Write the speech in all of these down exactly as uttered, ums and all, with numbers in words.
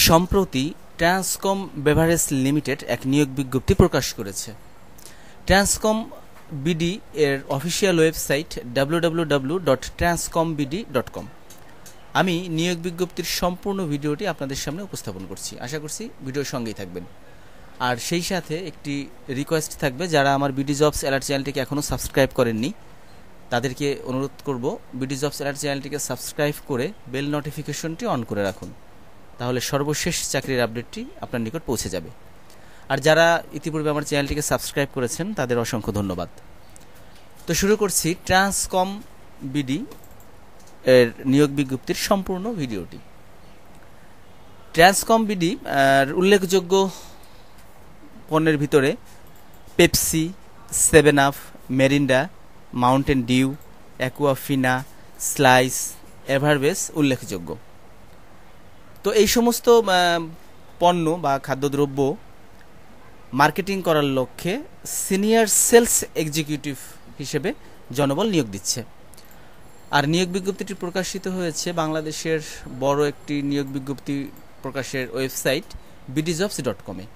সম্প্রতি Transcom Beverage limited এক নিয়োগ বিজ্ঞপ্তি প্রকাশ করেছে। ট্রান্সকম বিডি এর official website W W W dot Transcom BD dot com. আমি নিয়োগ বিজ্ঞপ্তির সম্পূর্ণ ভিডিওটি আপনাদের সামনে উপস্থাপন করছি। আশা করছি ভিডিওর সঙ্গেই থাকবেন। আর সেই সাথে একটি রিকোয়েস্ট থাকবে, যারা আমার বিডি জবস অ্যালার্ট চ্যানেলটিকে এখনও সাবস্ক্রাইব করেননি তাদেরকে অনুরোধ করব বিডি জবস অ্যালার্ট চ্যানেলটিকে সাবস্ক্রাইব করে বেল নোটিফিকেশনটি অন করে রাখুন, তাহলে সর্বশেষ চাকরির আপডেটটি আপনার নিকট পৌঁছে যাবে। আর যারা ইতিপূর্বে আমার চ্যানেলটিকে সাবস্ক্রাইব করেছেন তাদের অসংখ্য ধন্যবাদ। তো শুরু করছি ট্রান্সকম বিডি এর নিয়োগ বিজ্ঞপ্তির সম্পূর্ণ ভিডিওটি। ট্রান্সকম বিডি এর উল্লেখযোগ্য পণ্যের ভিতরে Pepsi, Seven Up, Mirinda, Mountain Dew, Aquafina, Slice, এভারবেস উল্লেখযোগ্য। তো এই সমস্ত পণ্য বা খাদ্যদ্রব্য মার্কেটিং করার লক্ষ্যে সিনিয়র সেলস এক্সিকিউটিভ হিসেবে জনবল নিয়োগ দিচ্ছে। আর নিয়োগ বিজ্ঞপ্তিটি প্রকাশিত হয়েছে বাংলাদেশের বড় একটি নিয়োগ বিজ্ঞপ্তি প্রকাশের ওয়েবসাইট বিডিজবস ডট কমে।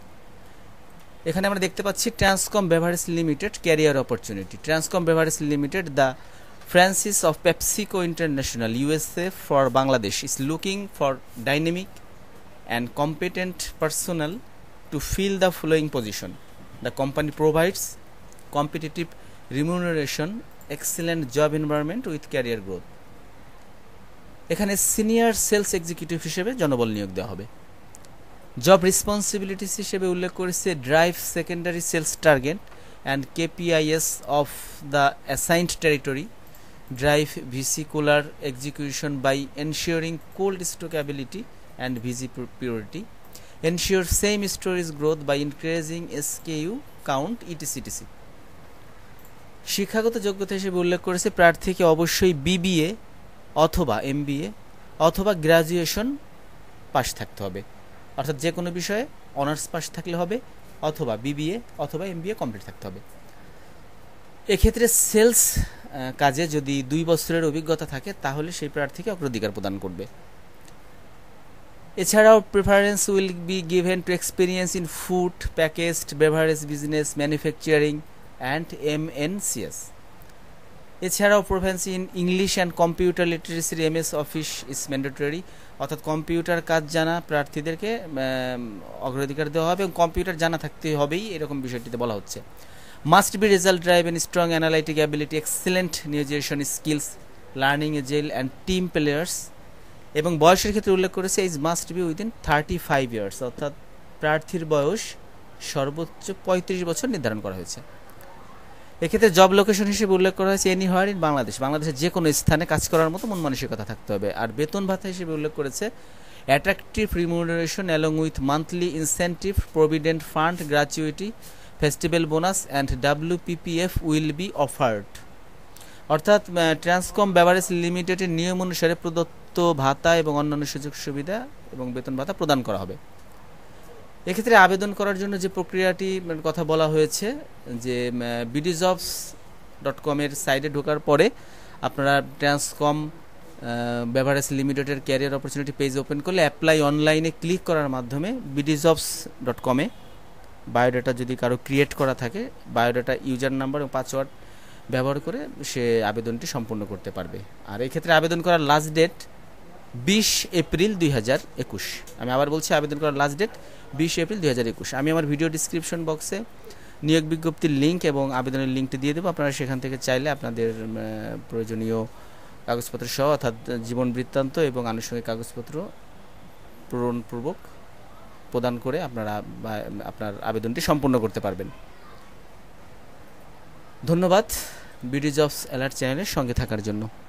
এখানে আমরা দেখতে পাচ্ছি Transcom Beverage Limited career opportunity. Transcom Beverage Limited, the Franchise of PepsiCo International U S A for Bangladesh, is looking for dynamic and competent personnel to fill the following position. The company provides competitive remuneration, excellent job environment with career growth. এখানে senior sales executive হিসেবে জনবল নিয়োগ দেওয়া হবে। Job responsibilities হিসেবে উল্লেখ করেছে drive secondary sales target and KPIs of the assigned territory, drive vesicular execution by ensuring cold stockability and visi purity, ensure same storage growth by increasing S K U count, etc etc শিক্ষাগত যোগ্যতা হিসেবে উল্লেখ করেছে প্রার্থীকে অবশ্যই BBA অথবা MBA অথবা graduation pass থাকতে হবে, অর্থাৎ যে কোনো বিষয়ে অনার্স পাস থাকলে হবে, অথবা বিবিএ অথবা এমবিএ কমপ্লিট থাকতে হবে। এক্ষেত্রে সেলস কাজে যদি দুই বছরের অভিজ্ঞতা থাকে তাহলে সেই প্রার্থীকে অগ্রাধিকার প্রদান করবে। এছাড়াও preference will be given to experience in food, packaged beverage business, manufacturing and MNCs. এছাড়াও proficiency in English and computer লিটারেসির এমএস অফিস ইজ ম্যান্ডেটরি, অর্থাৎ কম্পিউটার কাজ জানা প্রার্থীদেরকে অগ্রাধিকার দেওয়া হবে এবং কম্পিউটার জানা থাকতে হবেই, এরকম বিষয়টিতে বলা হচ্ছে। Must be result driven, strong analytic ability, excellent negotiation skills, learning agile and team players। এবং বয়সের ক্ষেত্রে উল্লেখ করেছে is must be within thirty five years, অর্থাৎ প্রার্থীর বয়স সর্বোচ্চ পঁয়ত্রিশ বছর নির্ধারণ করা হয়েছে। এক্ষেত্রে জব লোকেশন হিসেবে উল্লেখ করা হয়েছে এনিহোয়ার ইন বাংলাদেশ, বাংলাদেশের যে কোনো স্থানে কাজ করার মতো মন মানসিকতা থাকতে হবে। আর বেতন ভাতা হিসেবে উল্লেখ করেছে attractive remuneration along with monthly incentive, provident fund, gratuity, festival bonus and WPPF will be offered. অর্থাৎ ট্রান্সকম বেভারেজ লিমিটেডের নিয়ম অনুসারে প্রদত্ত ভাতা এবং অন্যান্য সুযোগ সুবিধা এবং বেতন ভাতা প্রদান করা হবে। এক্ষেত্রে আবেদন করার জন্য যে প্রক্রিয়াটি কথা বলা হয়েছে, যে বিডিজবস ডট কমের সাইটে ঢোকার পরে আপনারা ট্রান্সকম বেভারেজ লিমিটেডের ক্যারিয়ার অপরচুনিটি পেজ ওপেন করলে অ্যাপ্লাই অনলাইনে ক্লিক করার মাধ্যমে বিডিজবস ডট কমে বায়োডাটা যদি কারো ক্রিয়েট করা থাকে, বায়োডাটা ইউজার নাম্বার এবং পাসওয়ার্ড ব্যবহার করে সে আবেদনটি সম্পূর্ণ করতে পারবে। আর এই ক্ষেত্রে আবেদন করার লাস্ট ডেট বিশ এপ্রিল দুই হাজার একুশ। আমি আবার বলছি, আবেদন করার লাস্ট ডেট বিশ এপ্রিল দুই হাজার একুশ। আমি আমার ভিডিও ডিসক্রিপশন বক্সে নিয়োগ বিজ্ঞপ্তির লিঙ্ক এবং আবেদনের লিঙ্কটি দিয়ে দেবো। আপনারা সেখান থেকে চাইলে আপনাদের প্রয়োজনীয় কাগজপত্র সহ, অর্থাৎ জীবন বৃত্তান্ত এবং আনুষঙ্গিক কাগজপত্র পূরণপূর্বক প্রদান করে আপনারা আপনার আবেদনটি সম্পূর্ণ করতে পারবেন। ধন্যবাদ বিডি জবস অ্যালার্ট চ্যানেলের সঙ্গে থাকার জন্য।